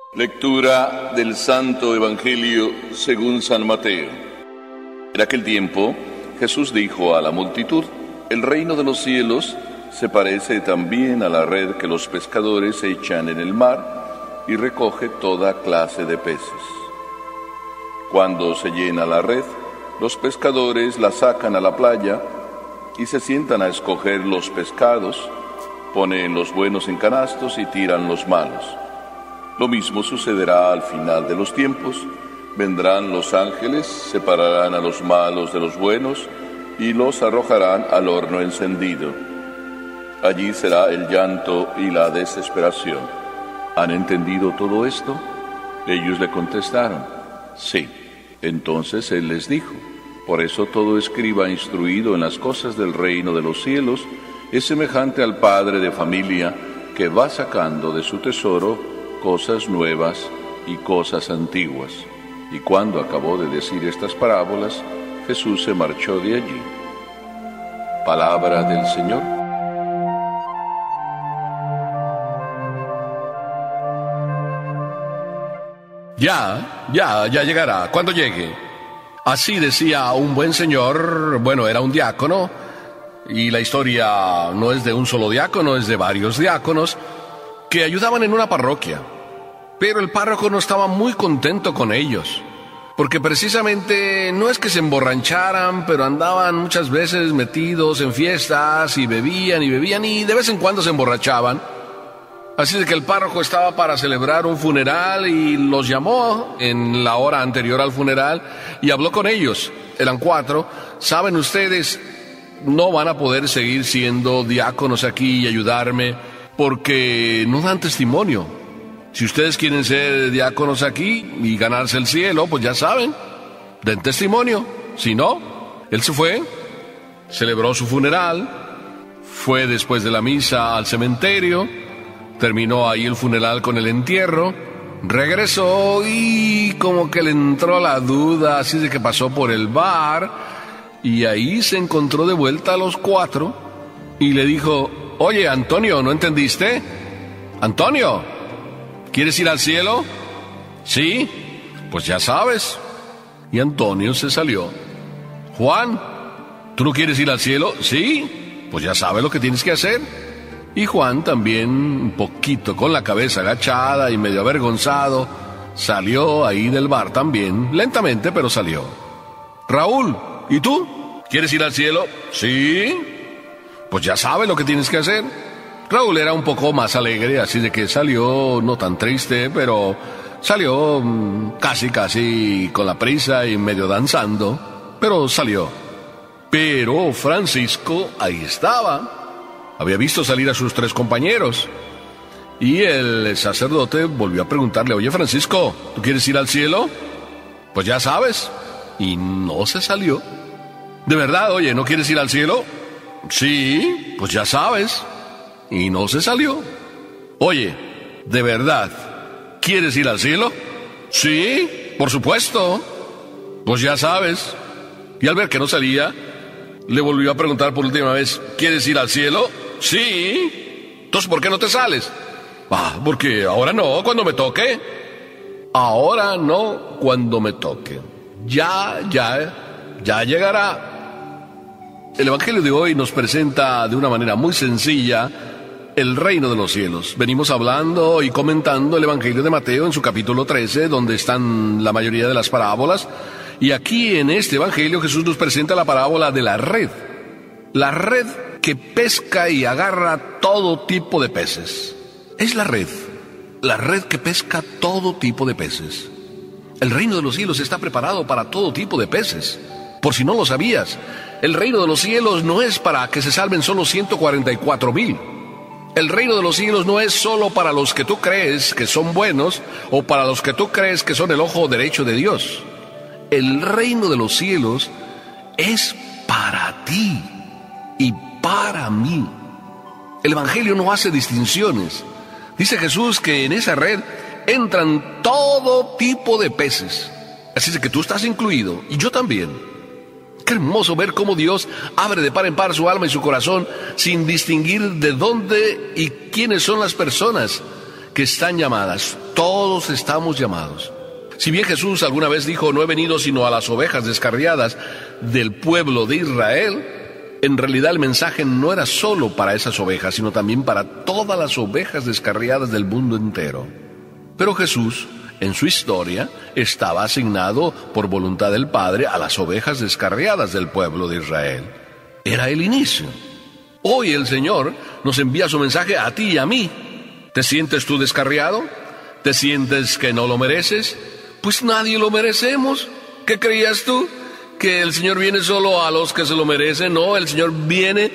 Lectura del Santo Evangelio según San Mateo. En aquel tiempo, Jesús dijo a la multitud: el reino de los cielos se parece también a la red que los pescadores echan en el mar y recoge toda clase de peces. Cuando se llena la red, los pescadores la sacan a la playa y se sientan a escoger los pescados, ponen los buenos en canastos y tiran los malos. Lo mismo sucederá al final de los tiempos. Vendrán los ángeles, separarán a los malos de los buenos y los arrojarán al horno encendido. Allí será el llanto y la desesperación. ¿Han entendido todo esto? Ellos le contestaron: sí. Entonces él les dijo: por eso todo escriba instruido en las cosas del reino de los cielos es semejante al padre de familia que va sacando de su tesoro cosas nuevas y cosas antiguas. Y cuando acabó de decir estas parábolas, Jesús se marchó de allí. Palabra del Señor. Ya llegará, cuando llegue. Así decía un buen señor, era un diácono, y la historia no es de un solo diácono, es de varios diáconos, que ayudaban en una parroquia. Pero el párroco no estaba muy contento con ellos, porque precisamente no es que se emborracharan, pero andaban muchas veces metidos en fiestas y bebían y de vez en cuando se emborrachaban. Así de que el párroco estaba para celebrar un funeral y los llamó en la hora anterior al funeral y habló con ellos. Eran 4. Saben ustedes, no van a poder seguir siendo diáconos aquí y ayudarme porque no dan testimonio. Si ustedes quieren ser diáconos aquí y ganarse el cielo, pues ya saben, den testimonio. Si no, él se fue, celebró su funeral, fue después de la misa al cementerio, terminó ahí el funeral con el entierro, regresó y como que le entró la duda, así de que pasó por el bar y ahí se encontró de vuelta a los 4 y le dijo: oye, Antonio, ¿no entendiste? Antonio, ¿quieres ir al cielo? Sí, pues ya sabes. Y Antonio se salió. Juan, ¿tú no quieres ir al cielo? Sí, pues ya sabes lo que tienes que hacer. Y Juan también, un poquito con la cabeza agachada y medio avergonzado, salió ahí del bar también, lentamente, pero salió. Raúl, ¿y tú? ¿Quieres ir al cielo? Sí, pues ya sabes lo que tienes que hacer. Raúl era un poco más alegre, así de que salió, no tan triste, pero salió casi con la prisa y medio danzando, pero salió. Pero Francisco ahí estaba. Había visto salir a sus 3 compañeros. Y el sacerdote volvió a preguntarle: oye, Francisco, ¿tú quieres ir al cielo? Pues ya sabes. Y no se salió. ¿De verdad, oye, no quieres ir al cielo? Sí, pues ya sabes. Y no se salió. Oye, ¿de verdad quieres ir al cielo? Sí, por supuesto. Pues ya sabes. Y al ver que no salía, le volvió a preguntar por última vez: ¿quieres ir al cielo? Sí. Entonces, ¿por qué no te sales? Porque ahora no, cuando me toque. Ahora no, cuando me toque. Ya llegará. El Evangelio de hoy nos presenta de una manera muy sencilla el reino de los cielos. Venimos hablando y comentando el Evangelio de Mateo en su capítulo 13, donde están la mayoría de las parábolas. Y aquí en este Evangelio Jesús nos presenta la parábola de la red. La red que pesca y agarra todo tipo de peces. Es la red que pesca todo tipo de peces. El reino de los cielos está preparado para todo tipo de peces. Por si no lo sabías, el reino de los cielos no es para que se salven solo 144,000. El reino de los cielos no es solo para los que tú crees que son buenos o para los que tú crees que son el ojo derecho de Dios. El reino de los cielos es para ti y para mí. El Evangelio no hace distinciones. Dice Jesús que en esa red entran todo tipo de peces. Así es que tú estás incluido y yo también. Qué hermoso ver cómo Dios abre de par en par su alma y su corazón sin distinguir de dónde y quiénes son las personas que están llamadas. Todos estamos llamados. Si bien Jesús alguna vez dijo, no he venido sino a las ovejas descarriadas del pueblo de Israel, en realidad el mensaje no era solo para esas ovejas, sino también para todas las ovejas descarriadas del mundo entero. Pero Jesús, en su historia, estaba asignado por voluntad del Padre a las ovejas descarriadas del pueblo de Israel. Era el inicio. Hoy el Señor nos envía su mensaje a ti y a mí. ¿Te sientes tú descarriado? ¿Te sientes que no lo mereces? Pues nadie lo merecemos. ¿Qué creías tú? ¿Que el Señor viene solo a los que se lo merecen? No, el Señor viene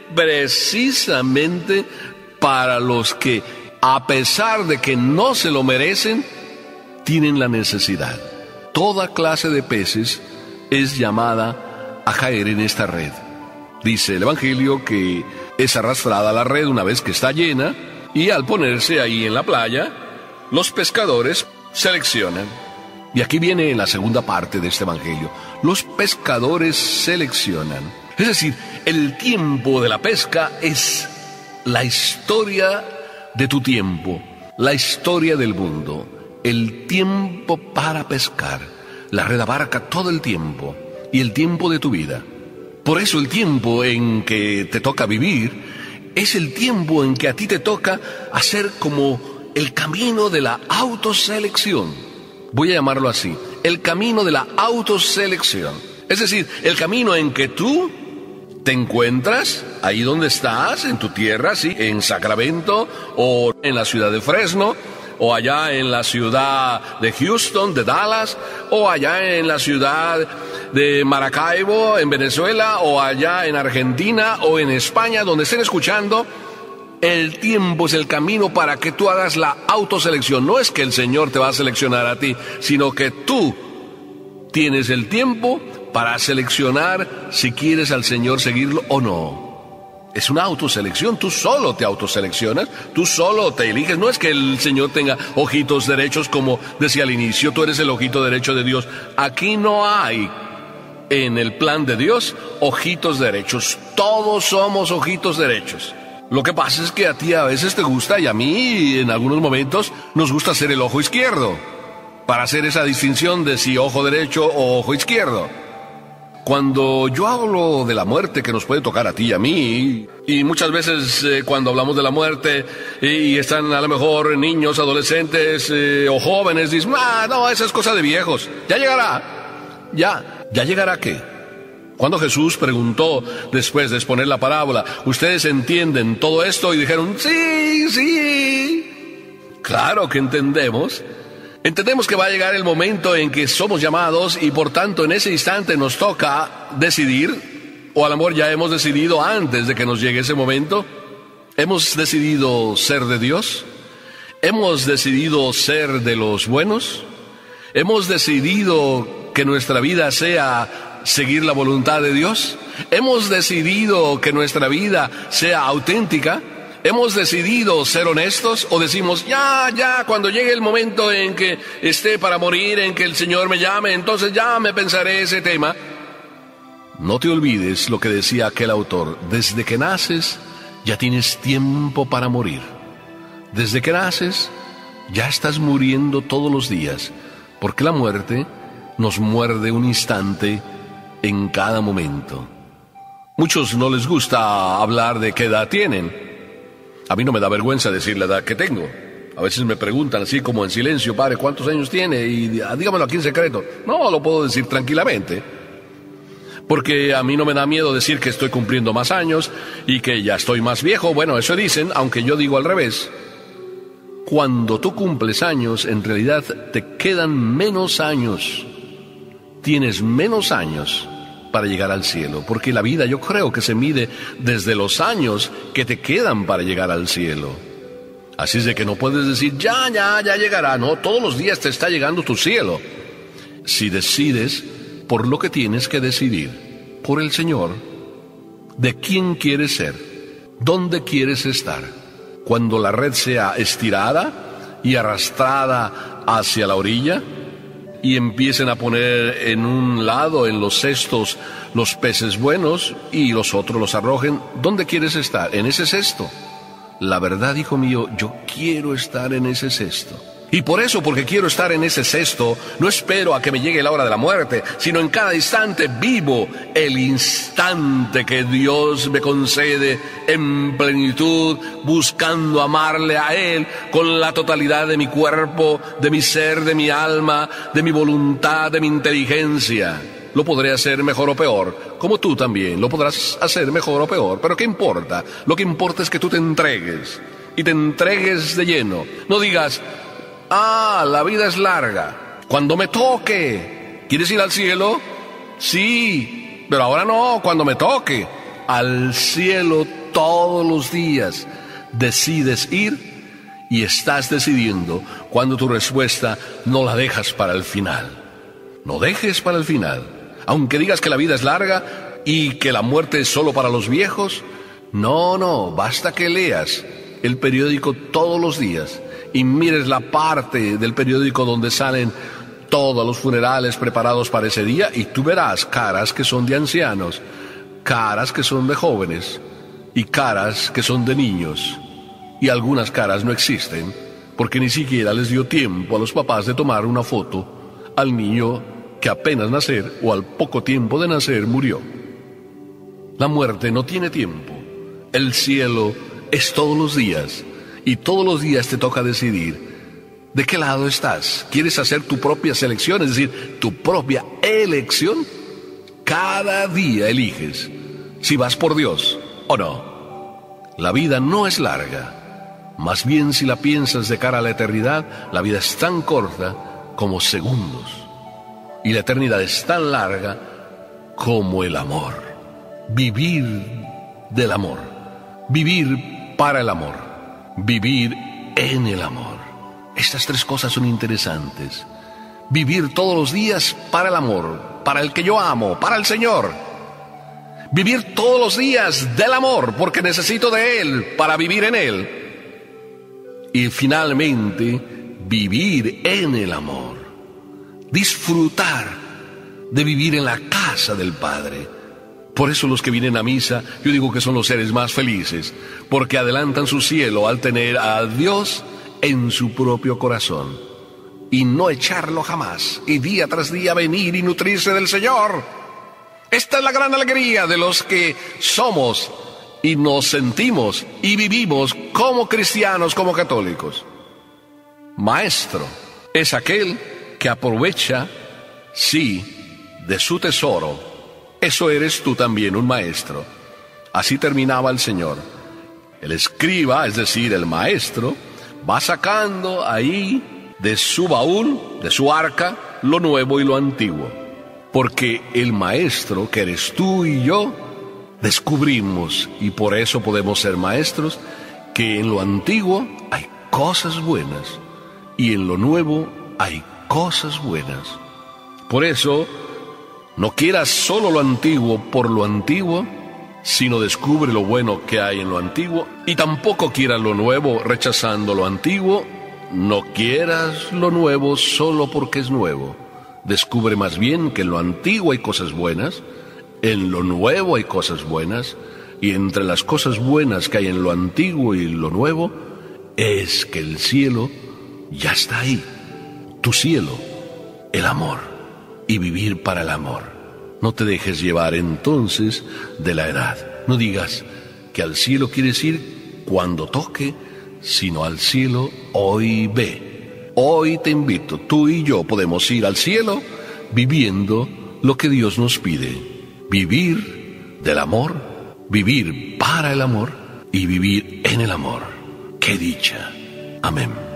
precisamente para los que, a pesar de que no se lo merecen, tienen la necesidad. Toda clase de peces es llamada a caer en esta red. Dice el Evangelio que es arrastrada la red una vez que está llena, y al ponerse ahí en la playa, los pescadores seleccionan. Y aquí viene la segunda parte de este Evangelio. Los pescadores seleccionan. Es decir, el tiempo de la pesca es la historia de tu tiempo, la historia del mundo, el tiempo para pescar. La red abarca todo el tiempo y el tiempo de tu vida. Por eso el tiempo en que te toca vivir es el tiempo en que a ti te toca hacer como el camino de la autoselección. Voy a llamarlo así, el camino de la autoselección. Es decir, el camino en que tú te encuentras ahí donde estás, en tu tierra, sí, en Sacramento, o en la ciudad de Fresno, o allá en la ciudad de Houston, de Dallas, o allá en la ciudad de Maracaibo, en Venezuela, o allá en Argentina, o en España, donde estén escuchando. El tiempo es el camino para que tú hagas la autoselección. No es que el Señor te va a seleccionar a ti, sino que tú tienes el tiempo para seleccionar si quieres al Señor seguirlo o no. Es una autoselección, tú solo te autoseleccionas, tú solo te eliges. No es que el Señor tenga ojitos derechos, como decía al inicio, tú eres el ojito derecho de Dios. Aquí no hay, en el plan de Dios, ojitos derechos. Todos somos ojitos derechos. Lo que pasa es que a ti a veces te gusta, y a mí en algunos momentos nos gusta ser el ojo izquierdo, para hacer esa distinción de si ojo derecho o ojo izquierdo. Cuando yo hablo de la muerte que nos puede tocar a ti y a mí, y muchas veces cuando hablamos de la muerte y están a lo mejor niños, adolescentes o jóvenes, dicen, no, esa es cosa de viejos, ya llegará. ¿Ya llegará qué? Cuando Jesús preguntó, después de exponer la parábola, ¿ustedes entienden todo esto? Y dijeron, sí. Claro que entendemos. Entendemos que va a llegar el momento en que somos llamados y por tanto en ese instante nos toca decidir, o a lo mejor ya hemos decidido antes de que nos llegue ese momento. ¿Hemos decidido ser de Dios? ¿Hemos decidido ser de los buenos? ¿Hemos decidido que nuestra vida sea seguir la voluntad de Dios? ¿Hemos decidido que nuestra vida sea auténtica? ¿Hemos decidido ser honestos? ¿O decimos, ya, cuando llegue el momento en que esté para morir, en que el Señor me llame, entonces ya me pensaré ese tema? No te olvides lo que decía aquel autor, desde que naces ya tienes tiempo para morir. Desde que naces ya estás muriendo todos los días, porque la muerte nos muerde un instante en cada momento. Muchos no les gusta hablar de qué edad tienen. A mí no me da vergüenza decir la edad que tengo. A veces me preguntan así como en silencio, padre, ¿cuántos años tiene? Y dígamelo aquí en secreto. No, lo puedo decir tranquilamente. Porque a mí no me da miedo decir que estoy cumpliendo más años y que ya estoy más viejo. Bueno, eso dicen, aunque yo digo al revés. Cuando tú cumples años, en realidad te quedan menos años. Tienes menos años para llegar al cielo, porque la vida yo creo que se mide desde los años que te quedan para llegar al cielo. Así es de que no puedes decir, ya llegará. No, todos los días te está llegando tu cielo. Si decides por lo que tienes que decidir, por el Señor, de quién quieres ser, dónde quieres estar. Cuando la red sea estirada y arrastrada hacia la orilla, y empiecen a poner en un lado, en los cestos, los peces buenos y los otros los arrojen, ¿dónde quieres estar? En ese cesto. La verdad, hijo mío, yo quiero estar en ese cesto. Y por eso, porque quiero estar en ese cesto, no espero a que me llegue la hora de la muerte, sino en cada instante vivo el instante que Dios me concede en plenitud, buscando amarle a Él con la totalidad de mi cuerpo, de mi ser, de mi alma, de mi voluntad, de mi inteligencia. Lo podré hacer mejor o peor, como tú también lo podrás hacer mejor o peor, pero ¿qué importa? Lo que importa es que tú te entregues, y te entregues de lleno. No digas: la vida es larga, cuando me toque. ¿Quieres ir al cielo? Sí, pero ahora no, cuando me toque. Al cielo todos los días decides ir y estás decidiendo cuando tu respuesta no la dejas para el final. No dejes para el final. Aunque digas que la vida es larga y que la muerte es solo para los viejos, no, basta que leas el periódico todos los días y mires la parte del periódico donde salen todos los funerales preparados para ese día, y tú verás caras que son de ancianos, caras que son de jóvenes y caras que son de niños, y algunas caras no existen porque ni siquiera les dio tiempo a los papás de tomar una foto al niño que apenas nacer o al poco tiempo de nacer murió. La muerte no tiene tiempo. El cielo es todos los días, y todos los días te toca decidir de qué lado estás. ¿Quieres hacer tu propia selección, es decir, tu propia elección? Cada día eliges si vas por Dios o no. La vida no es larga. Más bien, si la piensas de cara a la eternidad, la vida es tan corta como segundos. Y la eternidad es tan larga como el amor. Vivir del amor. Vivir para el amor. Vivir en el amor. Estas tres cosas son interesantes. Vivir todos los días para el amor, para el que yo amo, para el Señor. Vivir todos los días del amor, porque necesito de Él para vivir en Él. Y finalmente, vivir en el amor. Disfrutar de vivir en la casa del Padre. Por eso los que vienen a misa, yo digo que son los seres más felices, porque adelantan su cielo al tener a Dios en su propio corazón, y no echarlo jamás, y día tras día venir y nutrirse del Señor. Esta es la gran alegría de los que somos y nos sentimos y vivimos como cristianos, como católicos. Maestro es aquel que aprovecha, sí, de su tesoro. Eso eres tú también, un maestro. Así terminaba el Señor. El escriba, es decir, el maestro, va sacando ahí de su baúl, de su arca, lo nuevo y lo antiguo. Porque el maestro, que eres tú y yo, descubrimos, y por eso podemos ser maestros, que en lo antiguo hay cosas buenas y en lo nuevo hay cosas buenas. Por eso, no quieras solo lo antiguo por lo antiguo, sino descubre lo bueno que hay en lo antiguo, y tampoco quieras lo nuevo rechazando lo antiguo. No quieras lo nuevo solo porque es nuevo. Descubre más bien que en lo antiguo hay cosas buenas, en lo nuevo hay cosas buenas, y entre las cosas buenas que hay en lo antiguo y lo nuevo, es que el cielo ya está ahí. Tu cielo, el amor. Y vivir para el amor. No te dejes llevar entonces de la edad. No digas que al cielo quieres ir cuando toque, sino al cielo hoy ve. Hoy te invito, tú y yo podemos ir al cielo viviendo lo que Dios nos pide. Vivir del amor, vivir para el amor y vivir en el amor. ¡Qué dicha! Amén.